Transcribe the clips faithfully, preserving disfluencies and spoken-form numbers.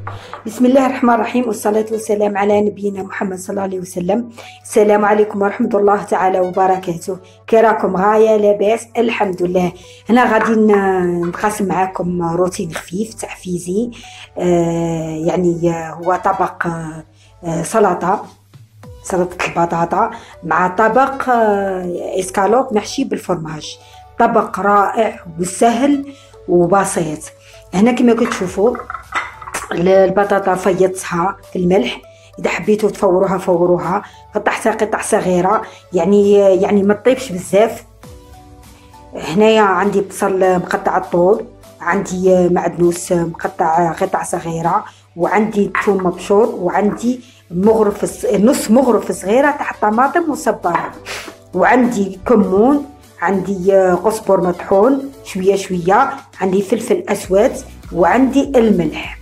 بسم الله الرحمن الرحيم، والصلاة والسلام على نبينا محمد صلى الله عليه وسلم. السلام عليكم ورحمة الله تعالى وبركاته. كي راكم؟ غاية لاباس الحمد لله. هنا غادي نقاسم معاكم روتين خفيف تحفيزي، آه يعني هو طبق آه سلطة سلطة البطاطا مع طبق آه اسكالوب محشي بالفرماج. طبق رائع وسهل وبسيط. هنا كما كتشوفوا البطاطا فيضتها في الملح، اذا حبيتوا تفوروها فوروها، قطعتها قطع صغيره يعني يعني ما تطيبش بزاف. هنايا عندي بصل مقطع الطول، عندي معدنوس مقطع قطع صغيره، وعندي ثوم مبشور، وعندي مغرف نص مغرف صغيره تاع طماطم مصبره، وعندي كمون، عندي قزبر مطحون شويه شويه، عندي فلفل اسود، وعندي الملح.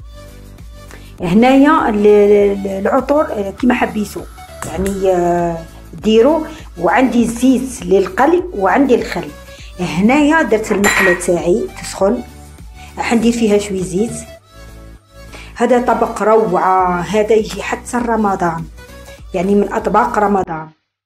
هنايا العطور كيما حبيتو يعني ديروا. وعندي زيت للقلي وعندي الخل. هنايا درت المقله تاعي تسخن، حندير فيها شويه زيت. هذا طبق روعه، هذا يجي حتى رمضان، يعني من اطباق رمضان.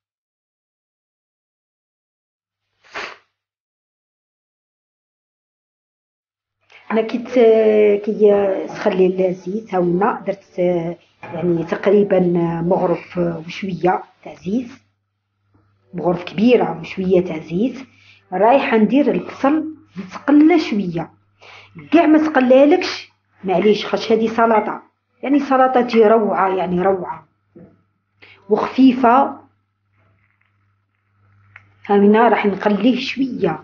انا كيت كي سخن لي الزيت هاونا درت يعني تقريبا مغرف وشويه تاع زيت، مغرف كبيره وشويه تاع زيت. رايحه ندير البصل يتقلى شويه، كاع ما تقلالكش معليش، خاطش هذه سلطه، يعني سلطه تجي روعه، يعني روعه وخفيفه. هاونا راح نقليه شويه.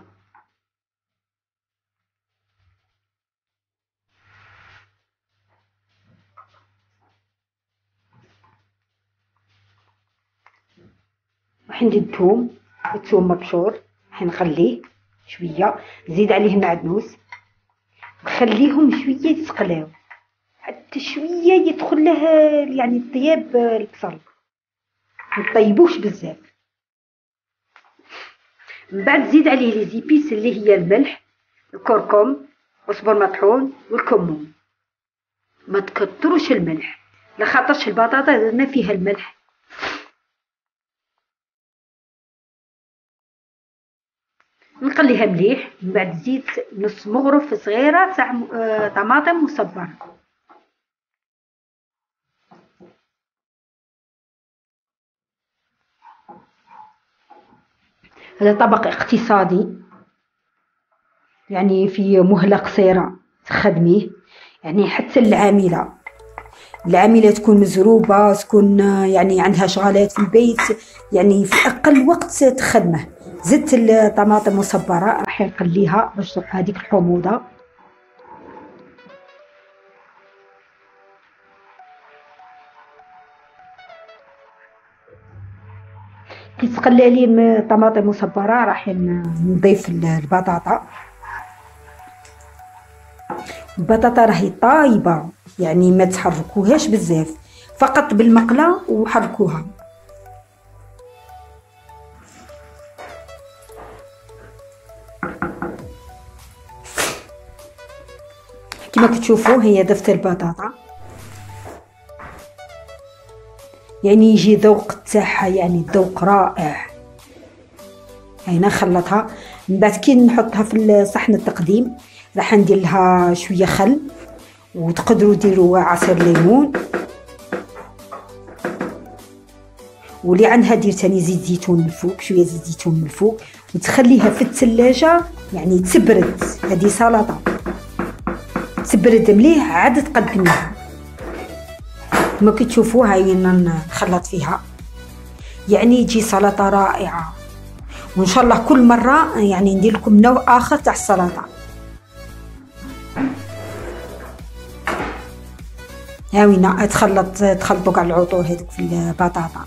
راح ندير الثوم الثوم مبشور، راح نخليه شويه، نزيد عليه معدنوس، نخليهم شويه يتقلاو حتى شويه يدخل له يعني طياب البصل، ما نطيبوش بزاف. من بعد نزيد عليه لي زيبيس اللي هي الملح، الكركم، قزبر مطحون، والكمون. ما تكتروش الملح لخاطرش البطاطا درنا فيها الملح. نقليها مليح. من بعد زيد نص مغرف صغيره تاع طماطم مصبره. هذا طبق اقتصادي، يعني في مهله قصيره تخدميه، يعني حتى العامله العامله تكون مزروبه، تكون يعني عندها شغالات في البيت، يعني في اقل وقت تخدمه. زدت الطماطم مصبره، راح نقليها باش تروح هذيك الحموضه. كي تقلى لي الطماطم مصبره راح نضيف البطاطا. البطاطا راهي طايبه، يعني ما تحركوهاش بزاف، فقط بالمقله وحركوها. كما كتشوفوا هي ضفت البطاطا، يعني يجي ذوق تاعها، يعني ذوق رائع. هنا خلطها. من بعد كي نحطها في صحن التقديم راح ندير لها شويه خل، وتقدروا ديروا عصير ليمون، واللي عندها دير تاني زيت زيتون من الفوق، شويه زيت زيتون من الفوق، وتخليها في الثلاجه يعني تبرد. هذه سلطه تبرد مليح عاد تقدميها. كما كتشوفوا هاي نخلط فيها، يعني يجي سلطه رائعه. وان شاء الله كل مره يعني ندير لكم نوع اخر تاع السلطه. هاوينا تخلط تخلطوا كاع العطور هذوك في البطاطا.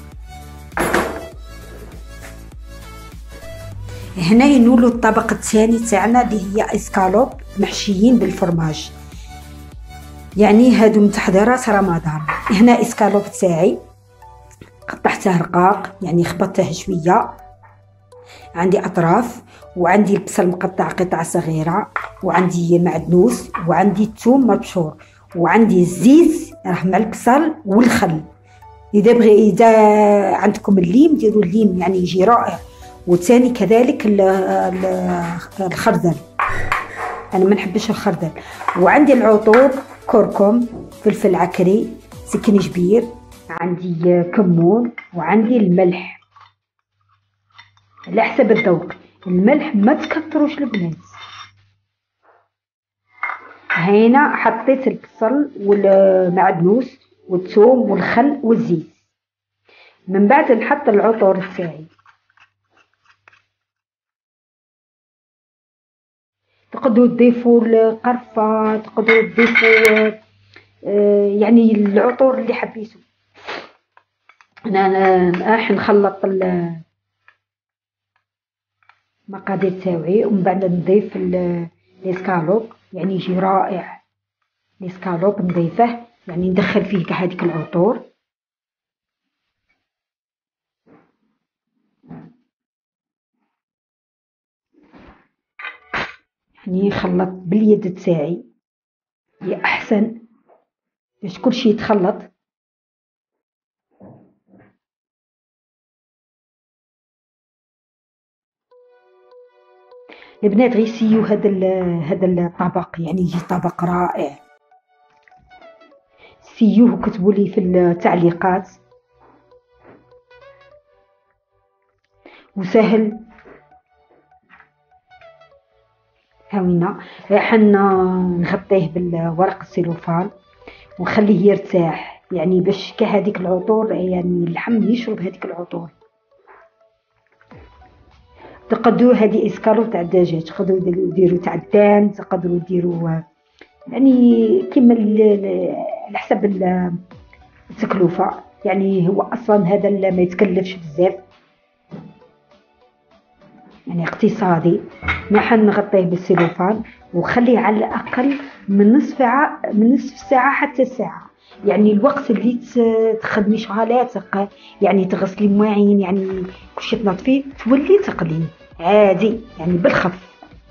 هنا ينولوا الطبق الثاني تاعنا اللي هي اسكالوب محشيين بالفرماج، يعني هادو من تحضيرات رمضان. هنا اسكالوب تاعي قطعته رقاق، يعني خبطته شويه، عندي اطراف، وعندي البصل مقطع قطع صغيره، وعندي معدنوس، وعندي الثوم مبشور، وعندي الزيت راه مع البصل والخل. اذا بغي اذا عندكم الليم ديروا الليم يعني يجي رائع، وثاني كذلك ال- ال- الخردل، انا ما نحبش الخردل. وعندي العطور، كركم، فلفل عكري، سكنجبير، عندي كمون، وعندي الملح على حسب الذوق. الملح ما تكتروش البنات. هنا حطيت البصل والمعدنوس والثوم والخل والزيت. من بعد نحط العطور تاعي. تقدروا تضيفوا القرفة، تقدروا تضيفوا آه، يعني العطور اللي حبيتوا. انا راح نخلط المقادير تاوعي، ومن بعد نضيف الاسكالوب يعني يجي رائع. الاسكالوب نضيفه يعني ندخل فيه كاع هذيك العطور. يعني نخلط باليد تاعي هي احسن باش كلشي يتخلط. البنات غير سيو هذا هذا الطبق، يعني يجي طبق رائع. سيوه وكتبوا لي في التعليقات، وسهل. هاوينا راح نغطيه بالورق السيلوفان ونخليه يرتاح، يعني باش كهذيك العطور يعني اللحم يشرب هذيك العطور. تقدروا هذه اسكالوب تاع الدجاج، تقدروا ديروا تاع الدان، تقدروا ديروا يعني كيما على حسب التكلفه. يعني هو اصلا هذا ما يتكلفش بزاف، يعني اقتصادي. نحن نغطيه بالسيلوفان وخليه على الاقل من نصف ساعه، من نصف ساعه حتى ساعه. يعني الوقت اللي تخدمي شغالاتك، يعني تغسلي مواعين، يعني كلشي تنظفيه، تولي تقلي عادي يعني بالخف.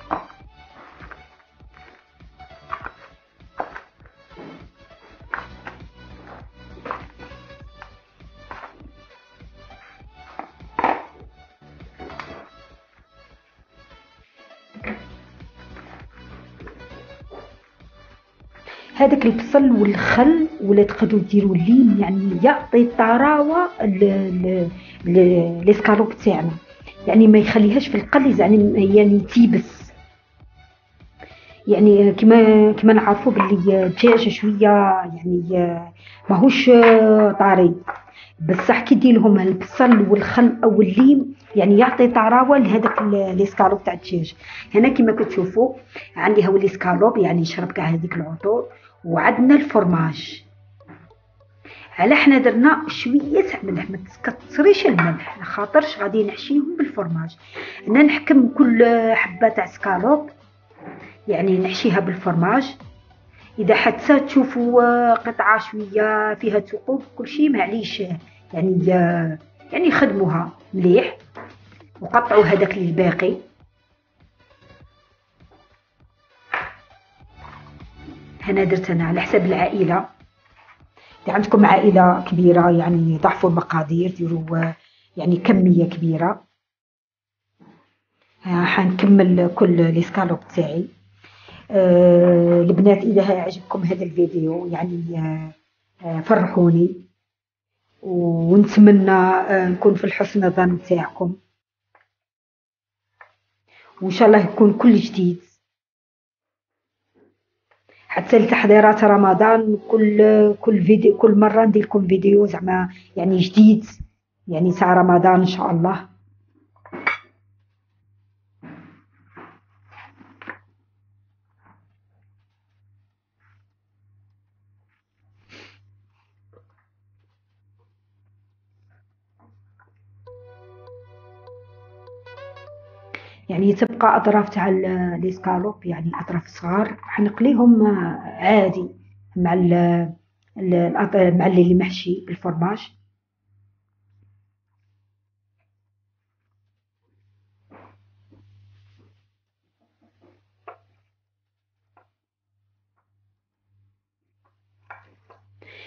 هذاك البصل والخل، ولا تقدروا ديروا الليم، يعني يعطي طراوه للاسكالوب تاعنا، يعني ما يخليهاش في القلي يعني يعني تيبس. يعني كما كما نعرفوا باللي الدجاج شويه يعني ماهوش طري، بصح كي دير لهم البصل والخل او الليم يعني يعطي طراوه لهذاك الاسكالوب تاع الدجاج. هنا كما كتشوفوا عندي هو الاسكالوب يعني يشرب كاع هذيك العطور، وعندنا الفرماج. على حنا درنا شويه تاع ملح، ما تكثريش الملح خاطرش غادي نحشيهم بالفرماج. انا نحكم كل حبه تاع سكالوب يعني نحشيها بالفرماج. اذا حتى تشوفوا قطعه شويه فيها ثقوب كل شيء معليش، يعني يعني خدموها مليح وقطعوا هذاك الباقي. انا درت انا على حسب العائله. اذا عندكم عائله كبيره يعني ضعفوا المقادير، ديروا يعني كميه كبيره. حنكمل كل الاسكالوب تاعي. آه البنات اذا عجبكم هذا الفيديو يعني آه فرحوني، ونتمنى آه نكون في الحسن ظن تاعكم، وان شاء الله يكون كل جديد حتى لتحضيرات رمضان. كل كل فيديو كل مره ندير لكم فيديو زعما يعني جديد، يعني تاع رمضان ان شاء الله. يعني تبقى اطراف تاع الاسكالوب يعني اطراف صغار، حنقليهم عادي مع ال مع اللي محشي بالفرماج.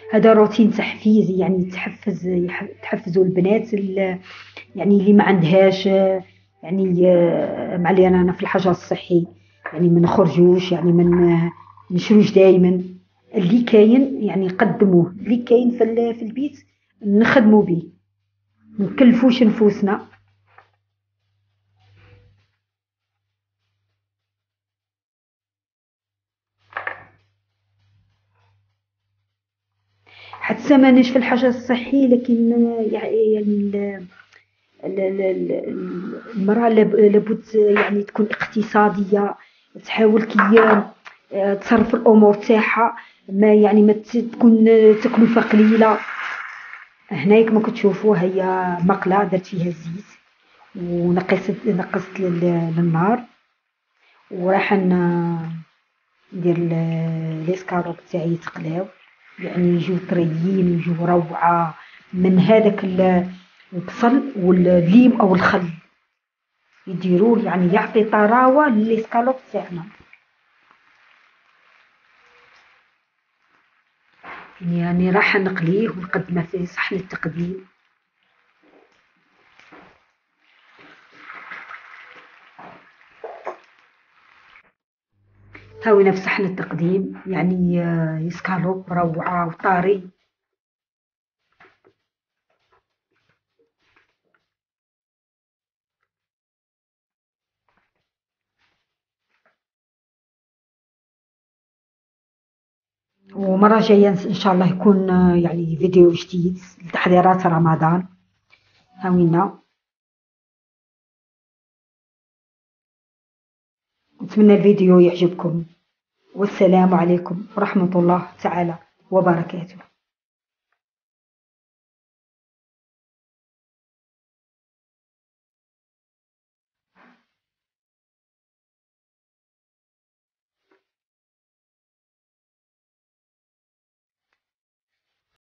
هذا روتين تحفيزي، يعني تحفز يح- تحفزوا البنات ال- يعني اللي ما عندهاش، يعني آه، معلي انا أنا في الحجر الصحي، يعني ما نخرجوش، يعني من آه، نشروش دائما. اللي كاين يعني نقدموه، اللي كاين في ال- في البيت نخدموا به، ما نكلفوش نفوسنا. حتى مانيش في الحجر الصحي، لكن آه، يعني ال- ال- ال- ال- المرأة لاب- لابد يعني تكون اقتصادية، تحاول كي آه، تصرف الأمور تاعها، ما يعني ما ت- تكون تكلفة قليلة. هنايا كما كتشوفوا هي مقلة درت فيها الزيت، ونقصت نقصت لل- للنار، وراح ن- ندير ال- ليسكالوب تاعي يتقلاو، يعني يجيو طريين ويجيو روعة من هذاك ال- البصل والليم أو الخل، يديروه يعني يعطي طراوة للإسكالوب تاعنا. يعني راح نقليه ونقدمه في صحن التقديم. هاوينا في صحن التقديم، يعني آه، إسكالوب روعة وطاري. ومرة جاية إن شاء الله يكون آه، يعني فيديو جديد لتحضيرات رمضان. هاوينا، نتمنى الفيديو يعجبكم، والسلام عليكم ورحمة الله تعالى وبركاته.